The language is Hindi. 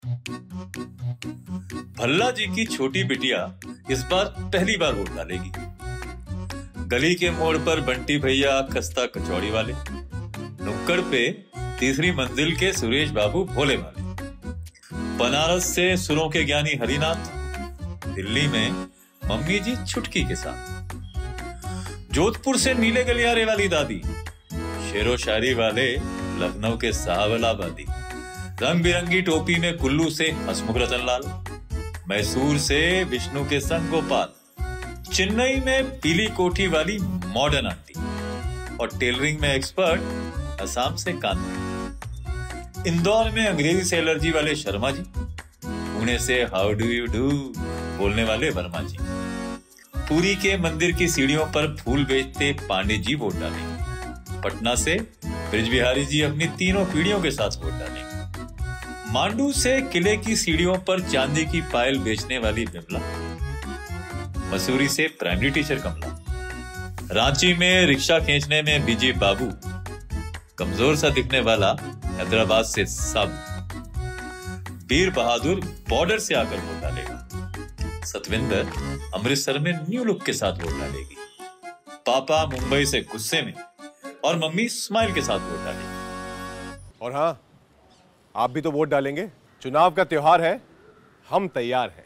भल्ला जी की छोटी बिटिया इस बार पहली बार वोट डालेगी। गली के मोड़ पर बंटी भैया खस्ता कचौड़ी वाले, नुक्कड़ पे तीसरी मंजिल के सुरेश बाबू भोले वाले, बनारस से सुरों के ज्ञानी हरिनाथ, दिल्ली में मम्मी जी छुटकी के साथ, जोधपुर से नीले गलियारे वाली दादी, शेरो शायरी वाले लखनऊ के साहबलाबादी, रंग बिरंगी टोपी में कुल्लू से हसमुख रतन लाल, मैसूर से विष्णु के संग गोपाल, चेन्नई में पीली कोठी वाली मॉडर्न आंटी और टेलरिंग में एक्सपर्ट असम से कांति, इंदौर में अंग्रेजी से एलर्जी वाले शर्मा जी, पुणे से हाउ डू यू डू बोलने वाले वर्मा जी, पुरी के मंदिर की सीढ़ियों पर फूल बेचते पांडे जी वोट डालेंगे, पटना से ब्रिज बिहारी जी अपनी तीनों पीढ़ियों के साथ वोट डालेंगे, मांडू से किले की सीढ़ियों पर चांदी की पायल बेचने वाली बिमला, मसूरी से प्राइमरी टीचर कमला, रांची में रिक्शा खींचने में बीजे बाबू, कमजोर सा दिखने वाला हैदराबाद से साबू, वीर बहादुर बॉर्डर से आकर वोट डालेगा, सतविंदर अमृतसर में न्यू लुक के साथ वोट डालेगी, पापा मुंबई से गुस्से में और मम्मी स्माइल के साथ वोट डालेगी। और हाँ, आप भी तो वोट डालेंगे। चुनाव का त्योहार है, हम तैयार हैं।